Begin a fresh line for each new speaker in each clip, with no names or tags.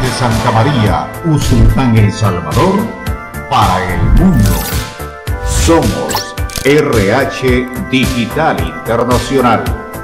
Santa María, Usulután, El Salvador, para el mundo. Somos RH Digital Internacional.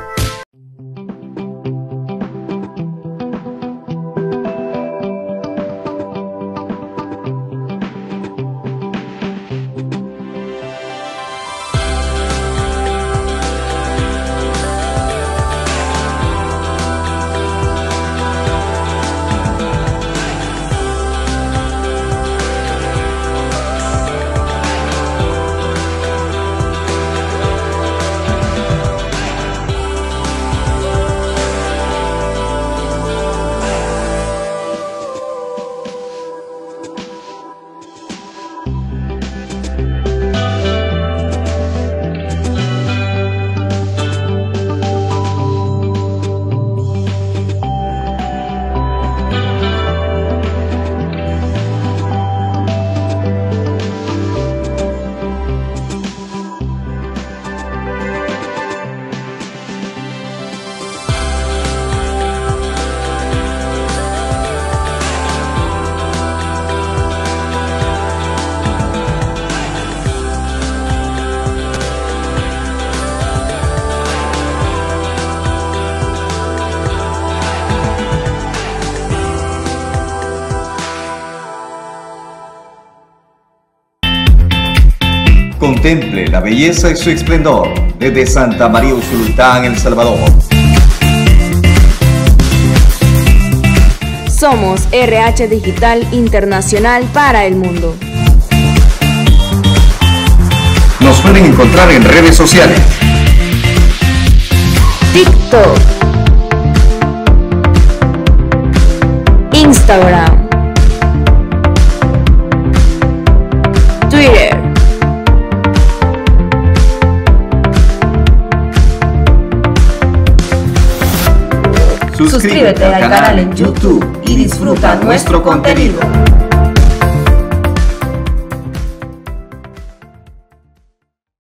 Contemple la belleza y su esplendor desde Santa María Usulután, El Salvador.
Somos RH Digital Internacional para el mundo.
Nos pueden encontrar en redes sociales:
TikTok, Instagram, Twitter.
Suscríbete al canal en YouTube y disfruta nuestro contenido.